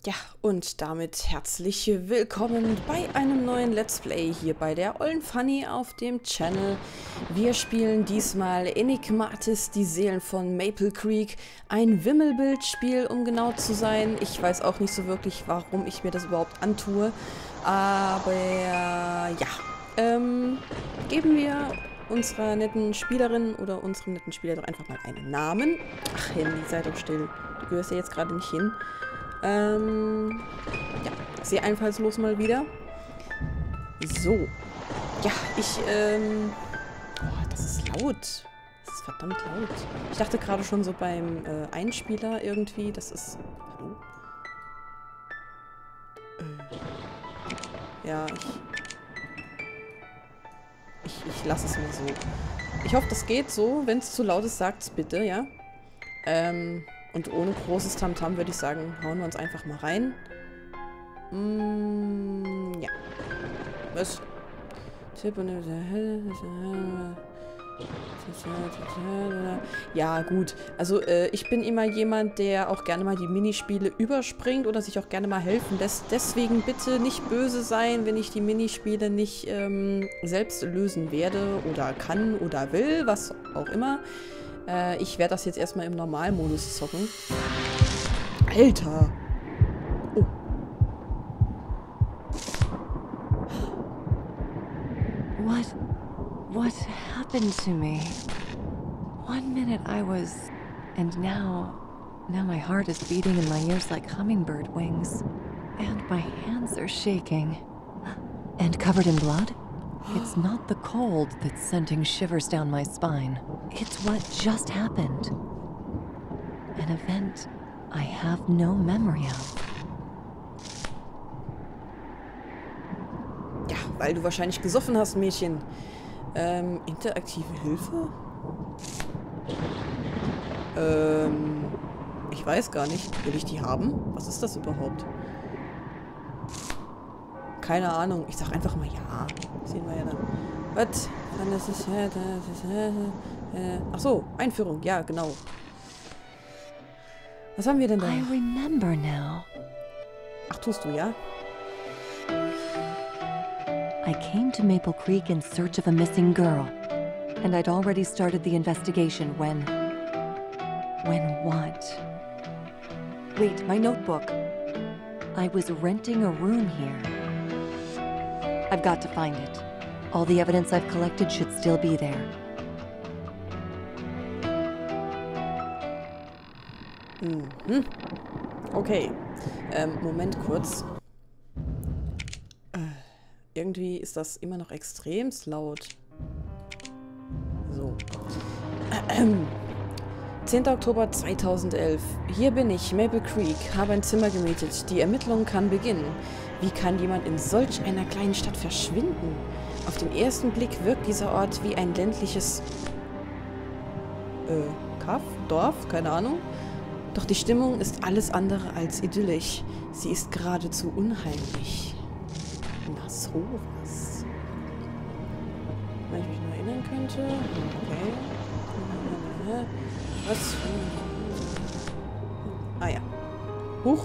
Ja, und damit herzlich willkommen bei einem neuen Let's Play hier bei der Ollen Fanny auf dem Channel. Wir spielen diesmal Enigmatis, die Seelen von Maple Creek. Ein Wimmelbildspiel, um genau zu sein. Ich weiß auch nicht so wirklich, warum ich mir das überhaupt antue. Aber ja, geben wir unserer netten Spielerin oder unserem netten Spieler doch einfach mal einen Namen. Ach, Handy, sei doch still. Du gehörst ja jetzt gerade nicht hin. Ja, sehr einfallslos mal wieder. So. Ja, oh, das ist laut. Das ist verdammt laut. Ich dachte gerade schon so beim Einspieler irgendwie, das ist... Hallo? Ja, ich lasse es mal so. Ich hoffe, das geht so. Wenn es zu laut ist, sagt's bitte, ja? Und ohne großes Tamtam würde ich sagen, hauen wir uns einfach mal rein. Ja. Was? Ja, gut. Also, ich bin immer jemand, der auch gerne mal die Minispiele überspringt oder sich auch gerne mal helfen lässt. Deswegen bitte nicht böse sein, wenn ich die Minispiele nicht selbst lösen werde oder kann oder will, was auch immer. Ich werde das jetzt erstmal im Normalmodus zocken. Alter! Oh. What happened to me? 1 minute I was... And now my heart is beating in my ears like hummingbird wings. And my hands are shaking. And covered in blood? It's not the cold that's sending shivers down my spine. It's what just happened. An event I have no memory of. Ja, weil du wahrscheinlich gesoffen hast, Mädchen. Interaktive Hilfe? Ich weiß gar nicht. Will ich die haben? Was ist das überhaupt? Keine Ahnung. Ich sag einfach mal ja. Sehen wir ja dann. Was? Ach so, Einführung. Ja, genau. Was haben wir denn da? I remember now. Ach, tust du, ja? I came to Maple Creek in search of a missing girl. And I'd already started the investigation when... When what? Wait, my notebook. I was renting a room here. I've got to find it. All the evidence I've collected should still be there. Mhm. Okay. Moment kurz. Irgendwie ist das immer noch extremst laut. So. 10. Oktober 2011. Hier bin ich, Maple Creek, habe ein Zimmer gemietet. Die Ermittlung kann beginnen. Wie kann jemand in solch einer kleinen Stadt verschwinden? Auf den ersten Blick wirkt dieser Ort wie ein ländliches... Kaff? Dorf? Keine Ahnung. Doch die Stimmung ist alles andere als idyllisch. Sie ist geradezu unheimlich. Na sowas. Wenn ich mich noch erinnern könnte. Okay. Was? Ah ja. Huch.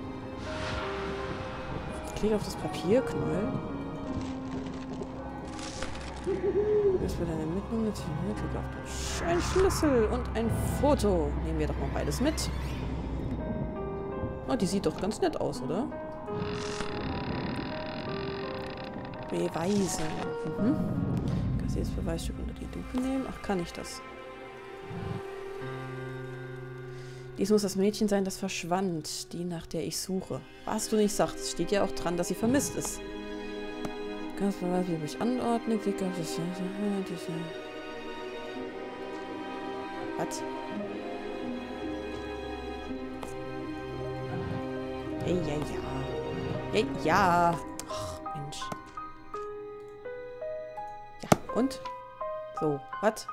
Klick auf das Papierknäuel. Das wird eine Ermittlung. Klick auf den Schlüssel und ein Foto. Nehmen wir doch mal beides mit. Oh, die sieht doch ganz nett aus, oder? Beweise. Mhm. Kannst du das Beweisstück unter die Lupe nehmen? Ach, kann ich das? Dies muss das Mädchen sein, das verschwand. Die, nach der ich suche. Was du nicht sagst, steht ja auch dran, dass sie vermisst ist. Kannst du Beweise ich anordnen? Klick auf das... Was? Ja. Ja. Ach, Mensch. Ja, und? So, was?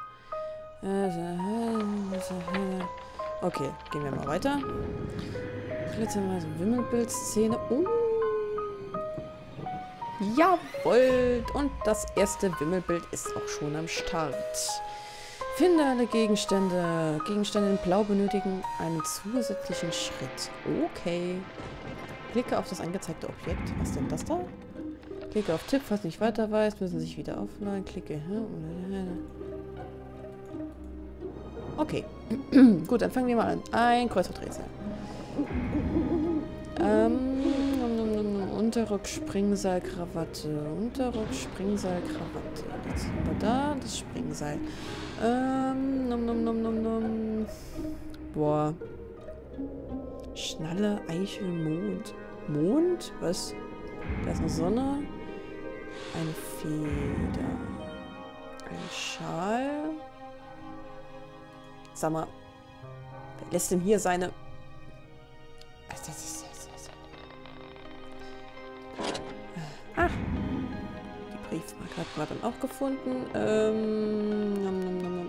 Okay, gehen wir mal weiter. Jetzt haben wir so Wimmelbildszene. Oh. Jawohl! Und das erste Wimmelbild ist auch schon am Start. Finde alle Gegenstände. Gegenstände in Blau benötigen einen zusätzlichen Schritt. Okay. Klicke auf das angezeigte Objekt. Was denn das da? Klicke auf Tipp, falls nicht weiter weiß, müssen sich wieder offline. Klicke. Okay. Gut, dann fangen wir mal an. Ein Kreuzworträtsel. Unterrock, Springseil, Krawatte. Unterrock, Springseil, Krawatte. Jetzt haben wir da das Springseil. Boah. Schnalle, Eichel, Mond. Mond? Was? Da ist eine Sonne. Eine Feder. Ein Schal. Sag mal. Wer lässt denn hier seine... Ah. Die Briefmarke hat man dann auch gefunden. Hallo.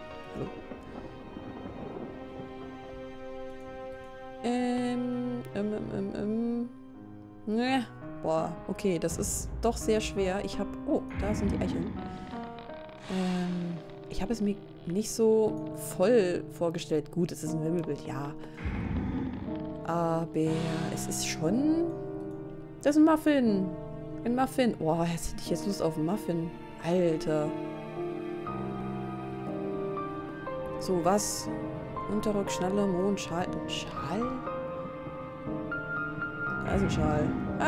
Ne. Boah, okay, das ist doch sehr schwer. Ich habe... Oh, da sind die Eicheln. Ich habe es mir nicht so voll vorgestellt. Gut, es ist ein Wimmelbild, ja. Aber es ist schon... Das ist ein Muffin. Ein Muffin. Oh, jetzt hätte ich jetzt Lust auf einen Muffin. Alter. So, was? Unterrock, Schnalle, Mond, Schal. Schal? Da ist ein Schal. Ah.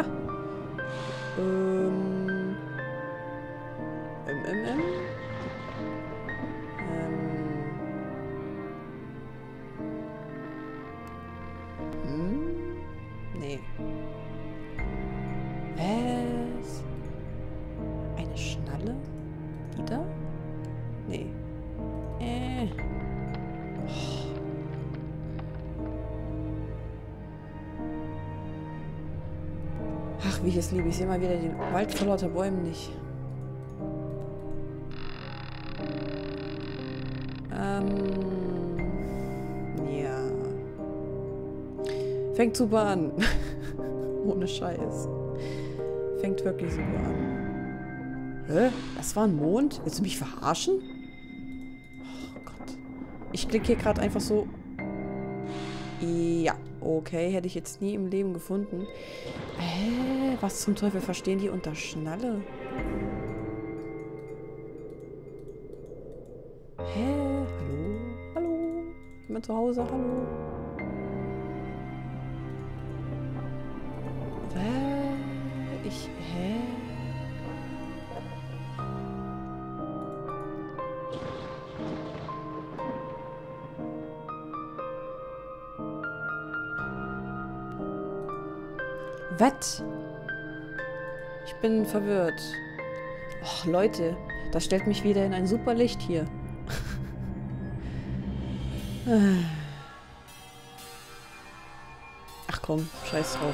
Nee. Was? Eine Schnalle? Die da? Nee. Ach, wie ich es liebe. Ich sehe mal wieder den Wald vor lauter Bäumen nicht. Ja. Fängt super an. Ohne Scheiß. Fängt wirklich super an. Hä? Das war ein Mond? Willst du mich verarschen? Oh Gott. Ich klicke hier gerade einfach so... Ja, okay. Hätte ich jetzt nie im Leben gefunden. Was zum Teufel verstehen die unter Schnalle? Hä? Hallo? Hallo? Jemand zu Hause? Hallo? Hä? Was? Ich bin verwirrt. Och, Leute, das stellt mich wieder in ein super Licht hier. Ach komm, scheiß drauf.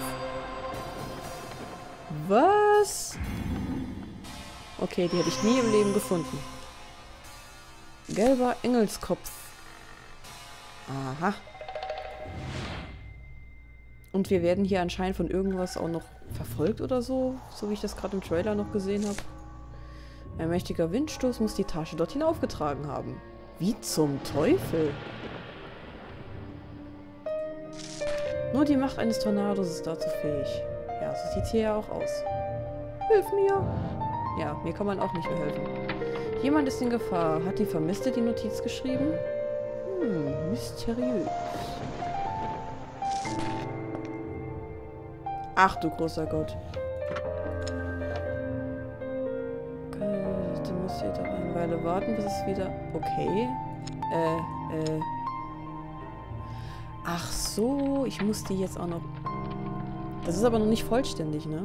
Was? Okay, die hätte ich nie im Leben gefunden. Gelber Engelskopf. Aha. Und wir werden hier anscheinend von irgendwas auch noch verfolgt oder so. So wie ich das gerade im Trailer noch gesehen habe. Ein mächtiger Windstoß muss die Tasche dort hinaufgetragen haben. Wie zum Teufel? Nur die Macht eines Tornados ist dazu fähig. Ja, so sieht es hier ja auch aus. Hilf mir! Ja, mir kann man auch nicht mehr helfen. Jemand ist in Gefahr. Hat die Vermisste die Notiz geschrieben? Mysteriös. Ach du großer Gott. Okay, du musst hier doch eine Weile warten, bis es wieder... Okay. Ach so, ich muss die jetzt auch noch... Das ist aber noch nicht vollständig, ne?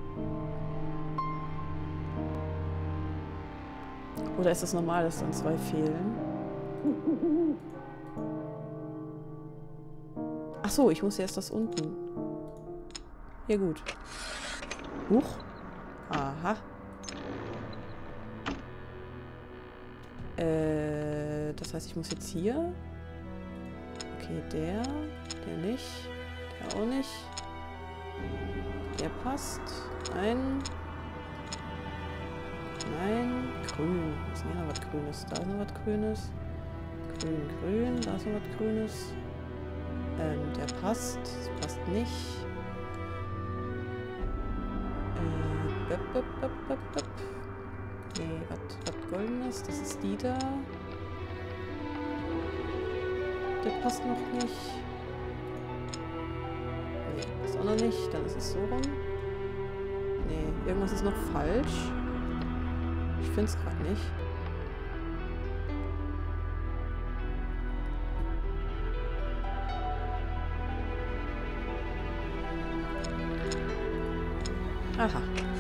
Oder ist es normal, dass dann 2 fehlen? Ach so, ich muss erst das unten. Ja, gut. Huch. Aha. Das heißt, ich muss jetzt hier... Okay, der nicht, der auch nicht. Der passt. Nein, grün. Was ist denn hier noch was Grünes? Da ist noch was Grünes. Grün, da ist noch was Grünes. Der passt. Das passt nicht. Nee, was Goldenes? Das ist die da. Der passt noch nicht. Nee, passt auch noch nicht. Dann ist es so rum. Nee, irgendwas ist noch falsch. Ich finde es gerade nicht. Aha.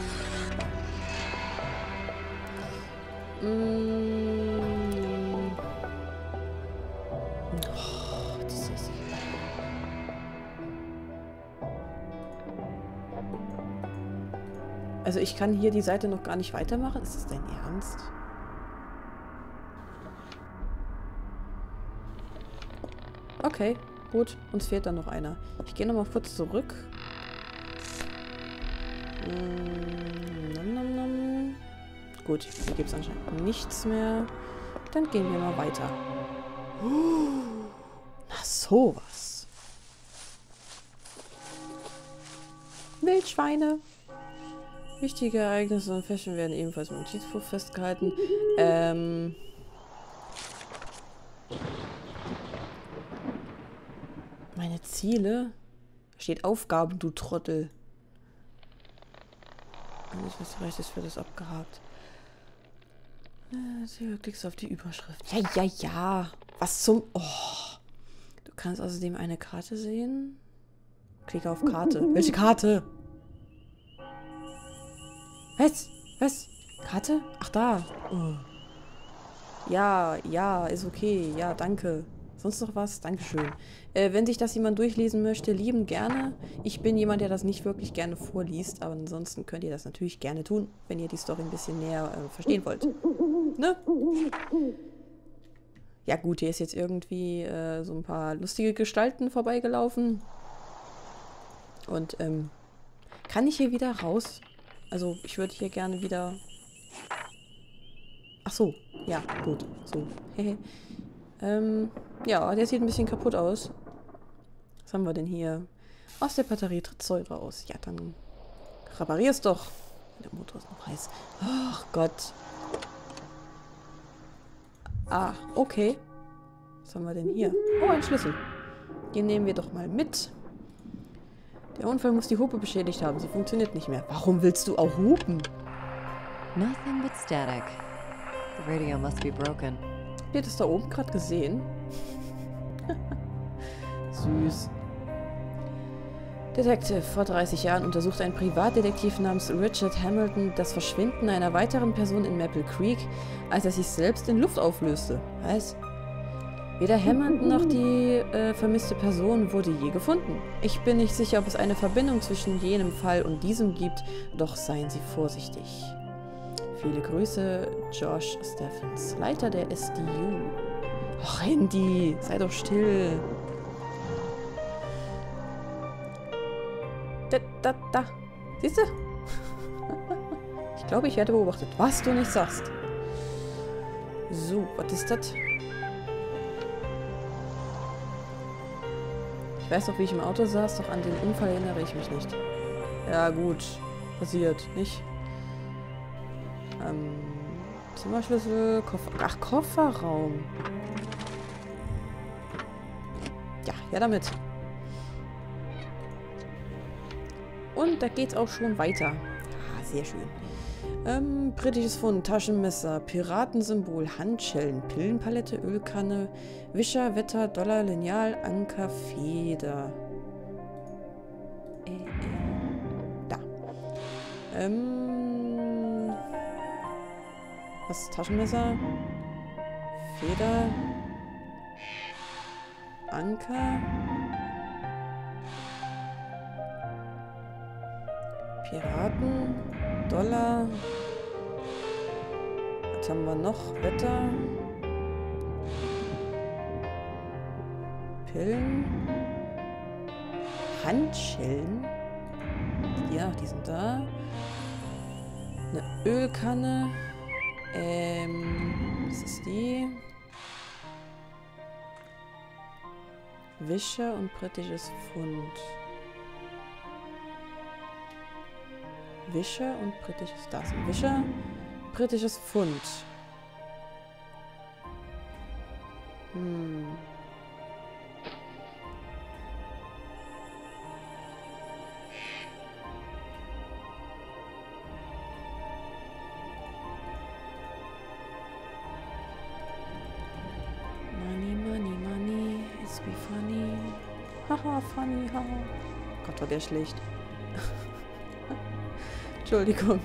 Oh, dieses. Also ich kann hier die Seite noch gar nicht weitermachen. Ist das dein Ernst? Okay, gut. Uns fehlt dann noch einer. Ich gehe nochmal kurz zurück. Gut, hier gibt es anscheinend nichts mehr. Dann gehen wir mal weiter. Na sowas. Wildschweine. Wichtige Ereignisse und Fashion werden ebenfalls im Notizbuch festgehalten. Meine Ziele? Da steht Aufgaben, du Trottel. Alles, was reicht, ist für das abgehakt. Du klickst auf die Überschrift. Ja. Was zum... Oh. Du kannst außerdem eine Karte sehen. Klicke auf Karte. Welche Karte? Was? Karte? Ach, da. Oh. Ja, ist okay. Ja, danke. Sonst noch was? Dankeschön. Wenn sich das jemand durchlesen möchte, lieben gerne. Ich bin jemand, der das nicht wirklich gerne vorliest, aber ansonsten könnt ihr das natürlich gerne tun, wenn ihr die Story ein bisschen näher verstehen wollt. Ne? Ja gut, hier ist jetzt irgendwie so ein paar lustige Gestalten vorbeigelaufen. Und kann ich hier wieder raus? Also ich würde hier gerne wieder... Ach so, ja, gut. So, hehe. Ja, der sieht ein bisschen kaputt aus. Was haben wir denn hier? Aus der Batterie tritt Säure aus. Ja, dann reparier's doch. Der Motor ist noch heiß. Ach Gott. Ah, okay. Was haben wir denn hier? Oh, ein Schlüssel. Den nehmen wir doch mal mit. Der Unfall muss die Hupe beschädigt haben. Sie funktioniert nicht mehr. Warum willst du auch hupen? Nothing but static. The radio must be broken. Habt ihr das da oben gerade gesehen? Süß. Detective. Vor 30 Jahren untersucht ein Privatdetektiv namens Richard Hamilton das Verschwinden einer weiteren Person in Maple Creek, als er sich selbst in Luft auflöste. Was? Weder Hamilton noch die vermisste Person wurde je gefunden. Ich bin nicht sicher, ob es eine Verbindung zwischen jenem Fall und diesem gibt, doch seien Sie vorsichtig. Viele Grüße, Josh Steffens, Leiter der SDU. Och, Handy, sei doch still. Da. Siehst du? Ich glaube, ich werde beobachtet. Was du nicht sagst. So, was ist das? Ich weiß noch, wie ich im Auto saß, doch an den Unfall erinnere ich mich nicht. Ja, gut. Passiert, nicht? Zimmerschlüssel, Kofferraum. Ja, damit. Und da geht's auch schon weiter. Ah, sehr schön. Britisches Fund, Taschenmesser, Piratensymbol, Handschellen, Pillenpalette, Ölkanne, Wischer, Wetter, Dollar, Lineal, Anker, Feder. Da. Was ist Taschenmesser? Feder. Anker. Piraten. Dollar. Was haben wir noch? Wetter. Pillen. Handschellen. Ja, die sind da. Eine Ölkanne. Was ist die? Wischer und britisches Pfund. Wischer und britisches... Da ist ein Wischer. Britisches Pfund. Hm. Money, it's be funny. Haha, funny, haha. Gott, war der schlecht. Entschuldigung.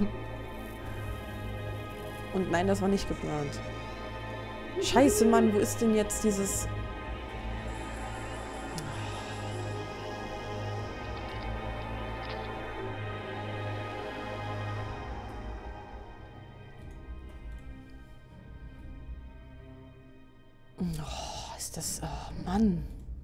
Und nein, das war nicht geplant. Scheiße, Mann, wo ist denn jetzt dieses... Oh, ist das... Oh, Mann.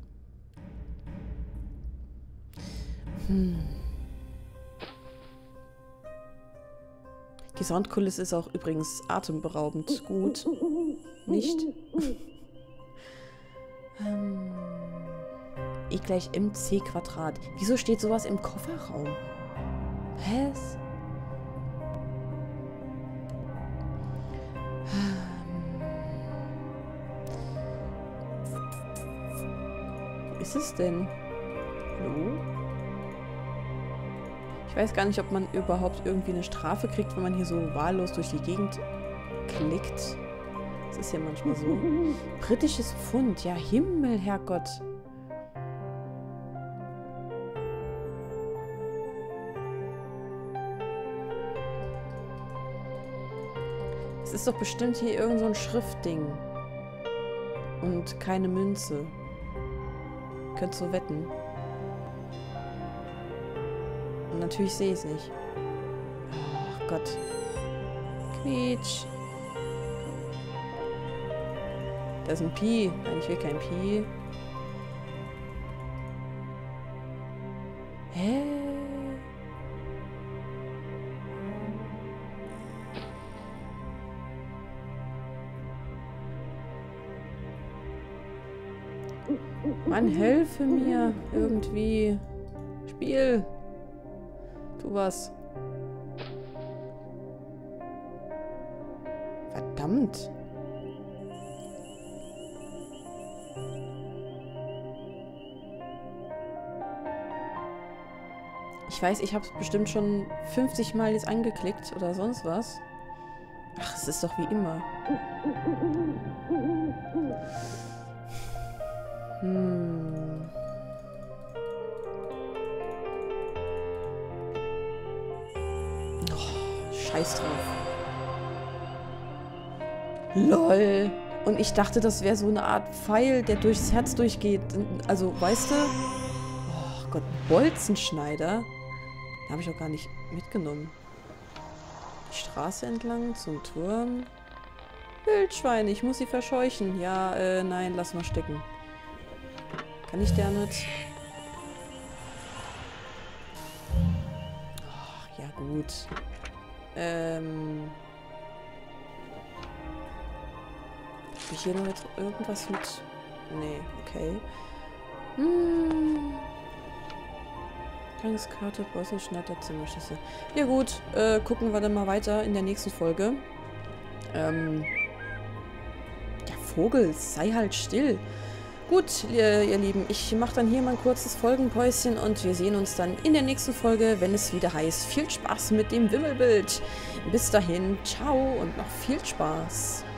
Die Soundkulisse ist auch übrigens atemberaubend gut. Nicht? E gleich mc Quadrat. Wieso steht sowas im Kofferraum? Hä? Wo ist es denn? Hallo? Ich weiß gar nicht, ob man überhaupt irgendwie eine Strafe kriegt, wenn man hier so wahllos durch die Gegend klickt. Das ist ja manchmal so. Britisches Pfund. Ja, Himmel, Herrgott. Es ist doch bestimmt hier irgend so ein Schriftding. Und keine Münze. Könntest du wetten. Und natürlich sehe ich es nicht. Ach Gott. Quietsch. Da ist ein Pi. Nein, ich will kein Pi. Hä? Mann, helfe mir irgendwie. Spiel. Tu was. Verdammt. Ich weiß, ich habe es bestimmt schon 50 Mal jetzt angeklickt oder sonst was. Ach, es ist doch wie immer. Oh, scheiß drauf. LOL. Und ich dachte, das wäre so eine Art Pfeil, der durchs Herz durchgeht. Also, weißt du? Oh Gott, Bolzenschneider. Den habe ich auch gar nicht mitgenommen. Die Straße entlang zum Turm. Wildschweine, ich muss sie verscheuchen. Ja, nein, lass mal stecken. Kann ich damit? Oh, ja gut. Hab ich hier noch jetzt irgendwas mit... Nee, okay. Tageskarte, Bolzenschneider, Zimmerschüsse. Ja gut, gucken wir dann mal weiter in der nächsten Folge. Ja, Vogel, sei halt still. Gut, ihr Lieben, ich mache dann hier mal ein kurzes Folgenpäuschen und wir sehen uns dann in der nächsten Folge, wenn es wieder heißt, viel Spaß mit dem Wimmelbild. Bis dahin, ciao und noch viel Spaß.